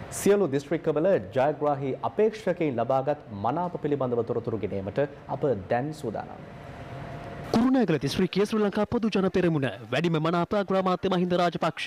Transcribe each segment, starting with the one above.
සියලු දිස්ත්‍රික්කවල ජයග්‍රාහී අපේක්ෂකයින් ලබාගත් මනාප පිළිබඳව තොරතුරු ගෙනීමට අප දැන් සූදානම්. කුරුණෑගල දිස්ත්‍රික්කයේ ශ්‍රී ලංකා පොදු ජන පෙරමුණ වැඩිම මනාප අග්‍රාමාත්‍ය මහින්ද රාජපක්ෂ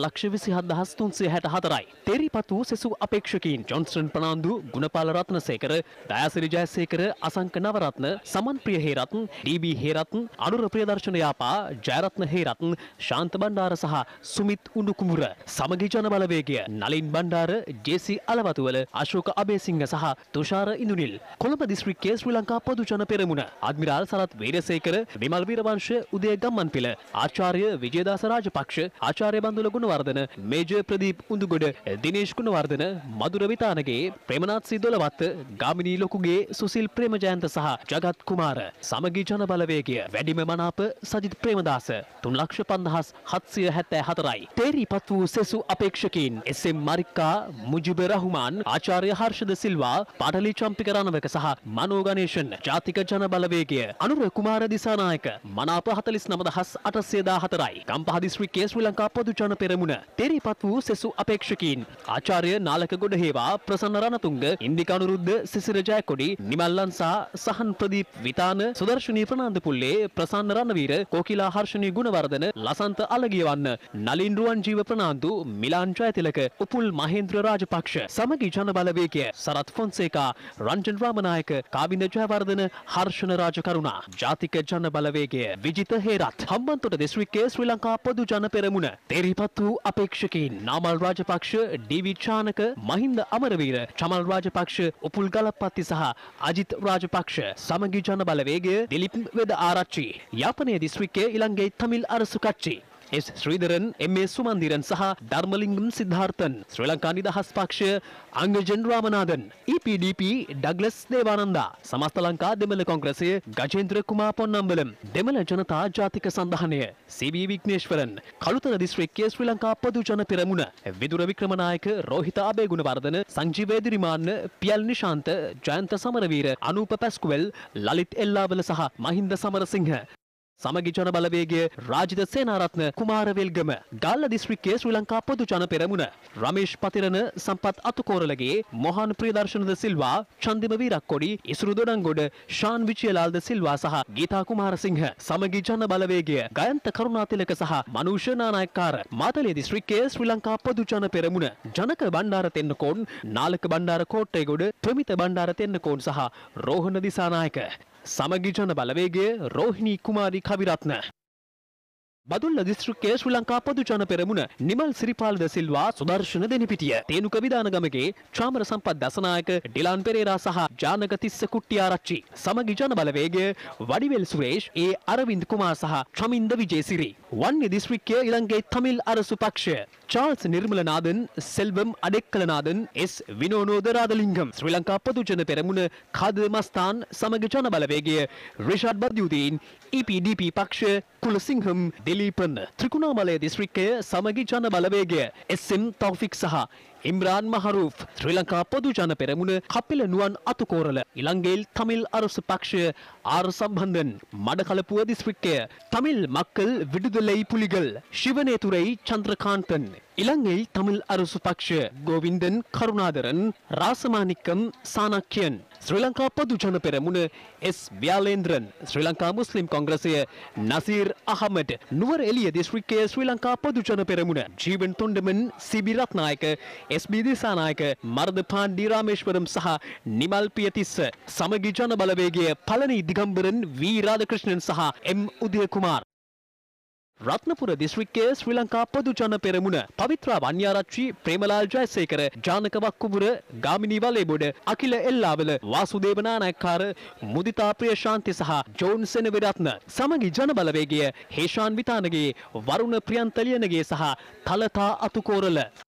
5,27,304යි. තේරීපත් වූ සෙසු අපේක්ෂකයින් ජොන්ස්ටන් ප්‍රනාන්දු, ගුණපාල රත්නසේකර, දයාසිරි ජයසේකර, අසංක නවරත්න, සමන් ප්‍රිය හේරත්න, ඩී.බී. හේරත්න, අනුර ප්‍රියදර්ශන යාපා, ජයරත්න හේරත්න, ශාන්ත බණ්ඩාර සහ සුමිත් උණුකුමුර, සමගි ජන බලවේගය, නලින් බණ්ඩාර, ජේ.සී. අලවතුවල, අශෝක අබේසිංහ සහ තුෂාර ඉඳුනිල්. කොළඹ දිස්ත්‍රික්කයේ ශ්‍රී ලංකා පොදු ජන පෙරමුණ අද්මිරාල් සරත් වීරසේකර, විමල් වීරවංශ, උදය ගම්මන්පිල, ආචාර්ය විජේදාස රාජපක්ෂ, ආචාර්ය බන්දුල ගුණවර්ධන, මේජර් ප්‍රදීප් උඳුගොඩ, දිනේෂ් ගුණවර්ධන, මధుර විතානගේ, ප්‍රේමනාත් සිදොලවත්ත, ගාමිණී ලොකුගේ, සුසිල් ප්‍රේමජයන්ත සහ ජගත් කුමාර. සමගි ජන බලවේගය වැඩිම මනාප සජිත් ප්‍රේමදාස 3,50,774යි. තේරීපත් වූ සෙසු අපේක්ෂකයින් එස්.එම්. මරික්කා, මුජිබ රහුමාන්, ආචාර්ය හර්ෂද සිල්වා, පාටලි චම්පික රණවක සහ මනෝ ගණේෂන්. ජාතික ජන බලවේගය අනුර කුමාර දිසානායක මනාප 49,814යි. ගම්පහ දිස්ත්‍රික්කයේ ශ්‍රී ලංකා පොදු ජන පෙරමුණ තේරීපත් වූ සෙසු අපේක්ෂකයින් ආචාර්ය නාලක ගොඩහේවා, ප්‍රසන්න රණතුංග, ඉන්දික අනුරුද්ධ, සිසිර ජයකොඩි, නිමල්ලන්සා, සහන් ප්‍රදීප් විතාන, සුදර්ශනී ප්‍රනාන්දපුල්ලේ, ප්‍රසන්න රණවීර, කෝකිලා හර්ෂණී ගුණවර්ධන, ලසන්ත අලගියවන්න, නලින් රුවන්ජීව ප්‍රනාන්දු, මිලාන් ජයතිලක, උපුල් මහේන්ද්‍ර රාජපක්ෂ. සමගි ජන බලවේගය සරත් ෆොන්සේකා, රංජන් රාමනායක, කාවින්ද ජයවර්ධන, හර්ෂණ රාජකරුණා. ජාතික ජන බලවේගය විජිත හේරත්. හම්බන්තොට දිස්ත්‍රික්කයේ ශ්‍රී ලංකා පොදු ජන පෙරමුණ තේරීපත් වූ අපේක්ෂකයින් නාමල් රාජපක්ෂ, ඩී.වී. චානක, මහින්ද අමරවීර, චමල් රාජපක්ෂ, උපුල් ගලප්පත්ති සහ අජිත් රාජපක්ෂ. සමගි ජන බලවේගය දිලිප් වෙද ආරච්චි. යාපනයේ දිස්ත්‍රික්කයේ ඉලංගේ තමිල් අරසු කච්චි. S Sridharan, M A. සුමන්දිරන් සහ ධර්මලිංගම් සිද්ධාර්ථන්. ශ්‍රී ලංකා නිදහස් පක්ෂය අංගජන් රාමනාදන්, EPDP ඩග්ලස් දේවානන්දා. සමස්ත ලංකා දෙමළ කොංග්‍රසය ගජේන්ද්‍ර කුමාර පොන්නම්බලම්. දෙමළ ජනතා ජාතික සන්ධානය සී.වී. විග්නේශ්වරන්. කළුතර දිස්ත්‍රික්කයේ ශ්‍රී ලංකා පොදු ජන පෙරමුණ විදුර වික්‍රමනායක, රෝහිත අබේගුණවර්ධන, සංජීව එදිරිමාන්න, පියල් නිශාන්ත, ජයන්ත සමරවීර, අනූප පැස්කුවල්, ලලිත් එල්ලාවල සහ මහින්ද සමරසිංහ. සමගි ජන බලවේගය රාජිත සේනාරත්න, කුමාර වෙල්ගම. ගල්ල දිස්ත්‍රික්කයේ ශ්‍රී ලංකා පොදු ජන පෙරමුණ රමේෂ් පතිරණ, සම්පත් අතුකෝරලගේ, මොහන් ප්‍රියදර්ශනද සිල්වා, චන්දිම වීරක්කොඩි, ඉසුරු දොඩංගොඩ, ශාන් විජයලාල්ද සිල්වා සහ ගීතා කුමාරසිංහ. සමගි ජන බලවේගය ගයන්ත කරුණාතිලක සහ මනුෂ නානායක්කාර. මාතලේ දිස්ත්‍රික්කයේ ශ්‍රී ලංකා පොදු ජන පෙරමුණ ජනක බණ්ඩාර තෙන්නකෝන්, නාලක බණ්ඩාර කෝට්ටේගොඩ, ප්‍රමිත බණ්ඩාර තෙන්නකෝන් සහ රෝහණ දිසානායක. සමගි ජන බලවේගය රෝහිණී කුමාරි කවිරත්න. බදුල්ල දිස්ත්‍රික්කයේ ශ්‍රී ලංකා පොදු ජන පෙරමුණ නිමල් සිරිපාල් ද සිල්වා, සුදර්ශන දෙනිපිටිය, තේනුක විදානගමගේ චාමර සම්පත් දසනායක, ඩිලාන් පෙරේරා සහ ජානක තිස්ස කුට්ටිආරච්චි. සමගි ජන බලවේගය වඩිවෙල් සුරේෂ්, ඒ අරවින්ද කුමාර් සහ චමින්ද විජේසිරි. වන්නේ දිස්ත්‍රික්කයේ ඉලංගේ තමිල් අරසු පක්ෂය චාල්ස් නිර්මලනාදන්, සෙල්වම් අඩෙක්කලනාදන්, එස් විනෝනෝද රාදලිංගම්. ශ්‍රී ලංකා පොදු ජන පෙරමුණ කද මස්තාන්. සමගි ජන බලවේගය රිෂාඩ් බද්යුදීන්, EPDP පක්ෂ කුලසිංහම්, දිලීපන්. ත්‍රිකුණාමලය දිස්ත්‍රික්කය සමගි ජන බලවේගය එස්.එම්. තෞෆික් සහ ඉම්රාන් මහරූෆ්. ශ්‍රී ලංකා පොදු ජන පෙරමුණ කපිල නුවන් අතුකෝරල, ඉලංගේල් තමිල් අරසු පක්ෂය ආර් සම්බන්ධන්. මඩකලපුව දිස්ත්‍රික්කය තමිල් මක්කල් විදුදලයි පුලිගල්, ශිවනේතුරයි චන්ද්‍රකාන්තන්. ඉලංගේල් තමිල් අරසු පක්ෂය ගෝවින්දන් කරුණාදරන්, රාසමානික්කම් සානක්‍යන්. ශ්‍රී ලංකා පොදු ජන පෙරමුණ එස් ව්‍යාලේන්ද්‍රන්. ශ්‍රී ලංකා මුස්ලිම් කොංග්‍රසය නසීර් අහමඩ්. නුවර එළිය දිස්ත්‍රික්කයේ ශ්‍රී ලංකා පොදු ජන පෙරමුණ ජීවන් තොණ්ඩමන්, සීබි රත්නායක, එස්.බී. දිසානායක, මර්ද පාණ්ඩි රාමේශ්වරම් සහ නිමල් පියතිස්ස. සමගි ජන බලවේගය පළනි දිගම්බරන්, වී රාධකෘෂ්ණන් සහ එම්. උදය කුමාර්. රත්නපුර දිස්ත්‍රික්කයේ ශ්‍රී ලංකා පොදු ජන පෙරමුණ පවිත්‍රා වන්‍යාරච්චි, ප්‍රේමලාල් ජයසේකර, ජානක වක්කුබුර, ගාමිණී වලේබොඩ, අකිල එල්ලාවල, වාසුදේව නානායක්කාර, මුදිතා ප්‍රියශාන්ති සහ ජෝන් සෙනවිරත්න. සමගි ජන බලවේගය හේෂාන් විතානගේ, වරුණ ප්‍රියන්තලියනගේ සහ තලතා අතුකෝරල.